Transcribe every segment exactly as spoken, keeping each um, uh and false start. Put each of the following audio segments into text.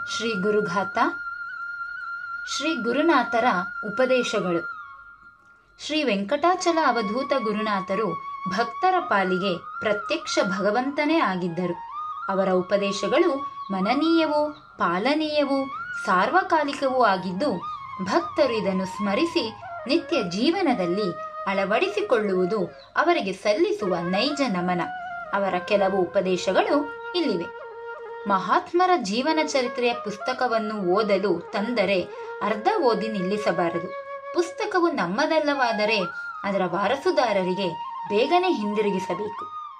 ಶ್ರೀ ಗುರುಘಾತ. ಶ್ರೀ ಗುರುನಾಥರ ಉಪದೇಶಗಳು. ಶ್ರೀ ವೆಂಕಟಾಚಲ ಅವಧೂತ ಗುರುನಾಥರು ಭಕ್ತರ ಪಾಲಿಗೆ ಪ್ರತ್ಯಕ್ಷ ಭಗವಂತನೇ ಆಗಿದ್ದರು. ಅವರ ಉಪದೇಶಗಳು ಮನನೀಯವೂ ಪಾಲನೀಯವೂ ಸಾರ್ವಕಾಲಿಕವೂ ಆಗಿದ್ದು, ಭಕ್ತರು ಇದನ್ನು ಸ್ಮರಿಸಿ ನಿತ್ಯ ಜೀವನದಲ್ಲಿ ಅಳವಡಿಸಿಕೊಳ್ಳುವುದು ಅವರಿಗೆ ಸಲ್ಲಿಸುವ ನೈಜ ನಮನ. ಅವರ ಕೆಲವು ಉಪದೇಶಗಳು ಇಲ್ಲಿವೆ. ಮಹಾತ್ಮರ ಜೀವನ ಚರಿತ್ರೆಯ ಪುಸ್ತಕವನ್ನು ಓದಲು ತಂದರೆ ಅರ್ಧ ಓದಿ ನಿಲ್ಲಿಸಬಾರದು. ಪುಸ್ತಕವು ನಮ್ಮದಲ್ಲವಾದರೆ ಅದರ ವಾರಸುದಾರರಿಗೆ ಬೇಗನೆ ಹಿಂದಿರುಗಿಸಬೇಕು.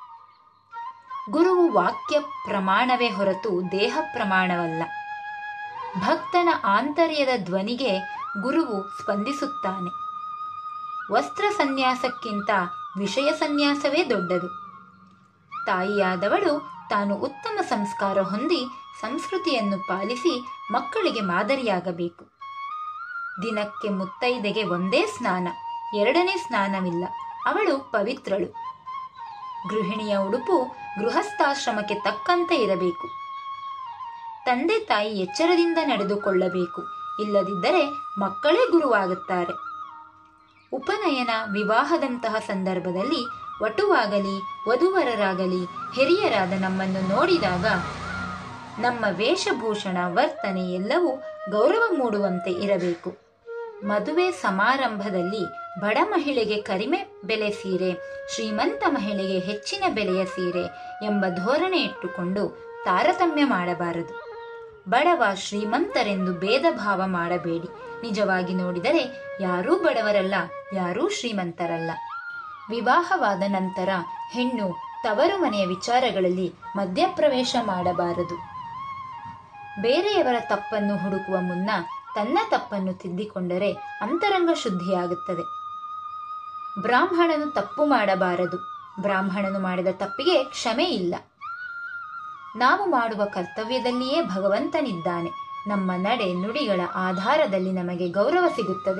ಗುರುವು ವಾಕ್ಯ ಪ್ರಮಾಣವೇ ಹೊರತು ದೇಹ ಪ್ರಮಾಣವಲ್ಲ. ಭಕ್ತನ ಆಂತರ್ಯದ ಧ್ವನಿಗೆ ಗುರುವು ಸ್ಪಂದಿಸುತ್ತಾನೆ. ವಸ್ತ್ರ ಸನ್ಯಾಸಕ್ಕಿಂತ ವಿಷಯ ಸನ್ಯಾಸವೇ ದೊಡ್ಡದು. ತಾಯಿಯಾದವಳು ತಾನು ಉತ್ತಮ ಸಂಸ್ಕಾರ ಹೊಂದಿ ಸಂಸ್ಕೃತಿಯನ್ನು ಪಾಲಿಸಿ ಮಕ್ಕಳಿಗೆ ಮಾದರಿಯಾಗಬೇಕು. ದಿನಕ್ಕೆ ಮುತ್ತೈದೆಗೆ ಒಂದೇ ಸ್ನಾನ, ಎರಡನೇ ಸ್ನಾನವಿಲ್ಲ. ಅವಳು ಪವಿತ್ರಳು. ಗೃಹಿಣಿಯ ಉಡುಪು ಗೃಹಸ್ಥಾಶ್ರಮಕ್ಕೆ ತಕ್ಕಂತೆ ಇರಬೇಕು. ತಂದೆ ತಾಯಿ ಎಚ್ಚರದಿಂದ ನಡೆದುಕೊಳ್ಳಬೇಕು. ಇಲ್ಲದಿದ್ದರೆ ಮಕ್ಕಳೇ ಗುರುವಾಗುತ್ತಾರೆ. ಉಪನಯನ, ವಿವಾಹದಂತಹ ಸಂದರ್ಭದಲ್ಲಿ ವಟುವಾಗಲಿ ವಧುವರರಾಗಲಿ ಹಿರಿಯರಾದ ನಮ್ಮನ್ನು ನೋಡಿದಾಗ ನಮ್ಮ ವೇಷಭೂಷಣ, ವರ್ತನೆ ಎಲ್ಲವೂ ಗೌರವ ಮೂಡುವಂತೆ ಇರಬೇಕು. ಮದುವೆ ಸಮಾರಂಭದಲ್ಲಿ ಬಡ ಮಹಿಳೆಗೆ ಕಡಿಮೆ ಬೆಲೆ ಸೀರೆ, ಶ್ರೀಮಂತ ಮಹಿಳೆಗೆ ಹೆಚ್ಚಿನ ಬೆಲೆಯ ಸೀರೆ ಎಂಬ ಧೋರಣೆ ಇಟ್ಟುಕೊಂಡು ತಾರತಮ್ಯ ಮಾಡಬಾರದು. ಬಡವ ಶ್ರೀಮಂತರೆಂದು ಭೇದ ಭಾವ ಮಾಡಬೇಡಿ. ನಿಜವಾಗಿ ನೋಡಿದರೆ ಯಾರೂ ಬಡವರಲ್ಲ, ಯಾರೂ ಶ್ರೀಮಂತರಲ್ಲ. ವಿವಾಹವಾದ ನಂತರ ಹೆಣ್ಣು ತವರು ಮನೆಯ ವಿಚಾರಗಳಲ್ಲಿ ಮಧ್ಯಪ್ರವೇಶ ಮಾಡಬಾರದು. ಬೇರೆಯವರ ತಪ್ಪನ್ನು ಹುಡುಕುವ ಮುನ್ನ ತನ್ನ ತಪ್ಪನ್ನು ತಿದ್ದಿಕೊಂಡರೆ ಅಂತರಂಗ ಶುದ್ಧಿಯಾಗುತ್ತದೆ. ಬ್ರಾಹ್ಮಣನು ತಪ್ಪು ಮಾಡಬಾರದು. ಬ್ರಾಹ್ಮಣನು ಮಾಡಿದ ತಪ್ಪಿಗೆ ಕ್ಷಮೆ ಇಲ್ಲ. ನಾವು ಮಾಡುವ ಕರ್ತವ್ಯದಲ್ಲಿಯೇ ಭಗವಂತನಿದ್ದಾನೆ. ನಮ್ಮ ನಡೆ ನುಡಿಗಳ ಆಧಾರದಲ್ಲಿ ನಮಗೆ ಗೌರವ ಸಿಗುತ್ತದೆ.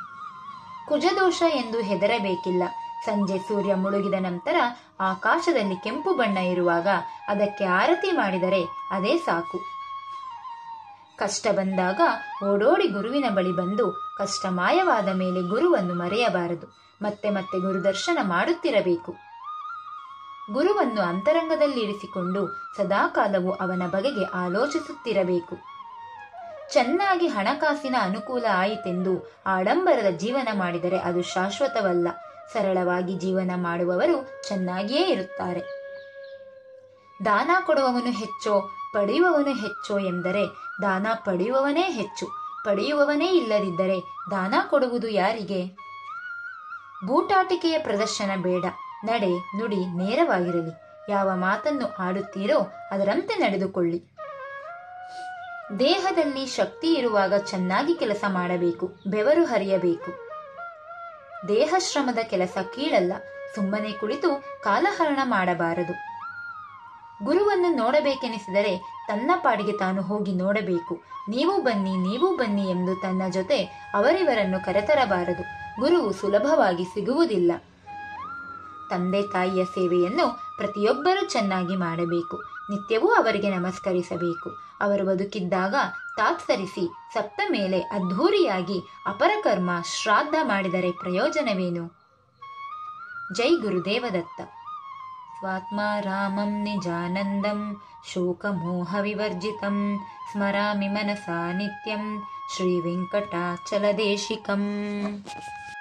ಕುಜದೋಷ ಎಂದು ಹೆದರಬೇಕಿಲ್ಲ. ಸಂಜೆ ಸೂರ್ಯ ಮುಳುಗಿದ ನಂತರ ಆಕಾಶದಲ್ಲಿ ಕೆಂಪು ಬಣ್ಣ ಇರುವಾಗ ಅದಕ್ಕೆ ಆರತಿ ಮಾಡಿದರೆ ಅದೇ ಸಾಕು. ಕಷ್ಟ ಬಂದಾಗ ಓಡೋಡಿ ಗುರುವಿನ ಬಳಿ ಬಂದು ಕಷ್ಟ ಮಾಯವಾದ ಮೇಲೆ ಗುರುವನ್ನು ಮರೆಯಬಾರದು. ಮತ್ತೆ ಮತ್ತೆ ಗುರುದರ್ಶನ ಮಾಡುತ್ತಿರಬೇಕು. ಗುರುವನ್ನು ಅಂತರಂಗದಲ್ಲಿರಿಸಿಕೊಂಡು ಸದಾಕಾಲವೂ ಅವನ ಬಗೆಗೆ ಆಲೋಚಿಸುತ್ತಿರಬೇಕು. ಚೆನ್ನಾಗಿ ಹಣಕಾಸಿನ ಅನುಕೂಲ ಆಯಿತೆಂದು ಆಡಂಬರದ ಜೀವನ ಮಾಡಿದರೆ ಅದು ಶಾಶ್ವತವಲ್ಲ. ಸರಳವಾಗಿ ಜೀವನ ಮಾಡುವವರು ಚೆನ್ನಾಗಿಯೇ ಇರುತ್ತಾರೆ. ದಾನ ಕೊಡುವವನು ಹೆಚ್ಚೋ ಪಡೆಯುವವನು ಹೆಚ್ಚೋ ಎಂದರೆ ದಾನ ಪಡೆಯುವವನೇ ಹೆಚ್ಚು. ಪಡೆಯುವವನೇ ಇಲ್ಲದಿದ್ದರೆ ದಾನ ಕೊಡುವುದು ಯಾರಿಗೆ? ಬೂಟಾಟಿಕೆಯ ಪ್ರದರ್ಶನ ಬೇಡ. ನಡೆ ನುಡಿ ನೇರವಾಗಿರಲಿ. ಯಾವ ಮಾತನ್ನು ಆಡುತ್ತೀರೋ ಅದರಂತೆ ನಡೆದುಕೊಳ್ಳಿ. ದೇಹದಲ್ಲಿ ಶಕ್ತಿ ಇರುವಾಗ ಚೆನ್ನಾಗಿ ಕೆಲಸ ಮಾಡಬೇಕು. ಬೆವರು ಹರಿಯಬೇಕು. ದೇಹಶ್ರಮದ ಕೆಲಸ ಕೀಳಲ್ಲ. ಸುಮ್ಮನೆ ಕುಳಿತು ಕಾಲಹರಣ ಮಾಡಬಾರದು. ಗುರುವನ್ನು ನೋಡಬೇಕೆನಿಸಿದರೆ ತನ್ನ ಪಾಡಿಗೆ ತಾನು ಹೋಗಿ ನೋಡಬೇಕು. ನೀವು ಬನ್ನಿ ನೀವು ಬನ್ನಿ ಎಂದು ತನ್ನ ಜೊತೆ ಅವರಿವರನ್ನು ಕರೆತರಬಾರದು. ಗುರುವು ಸುಲಭವಾಗಿ ಸಿಗುವುದಿಲ್ಲ. ತಂದೆ ತಾಯಿಯ ಸೇವೆಯನ್ನು ಪ್ರತಿಯೊಬ್ಬರೂ ಚೆನ್ನಾಗಿ ಮಾಡಬೇಕು. ನಿತ್ಯವೂ ಅವರಿಗೆ ನಮಸ್ಕರಿಸಬೇಕು. ಅವರು ಬದುಕಿದ್ದಾಗ ತಾತ್ಸರಿಸಿ ಸತ್ತ ಮೇಲೆ ಅದ್ಧೂರಿಯಾಗಿ ಅಪರಕರ್ಮ ಶ್ರಾದ್ದ ಮಾಡಿದರೆ ಪ್ರಯೋಜನವೇನು? ಜೈ ಗುರುದೇವದತ್ತ. ಸ್ವಾತ್ಮ ರಾಮಂ ನಿಜಾನಂದಂ ಶೋಕಮೋಹ ವಿವರ್ಜಿತಂ ಸ್ಮರಾಮಿ ಮನಸಾ ನಿತ್ಯಂ ಶ್ರೀ ವೆಂಕಟಾಚಲದೇಶಿಕಂ.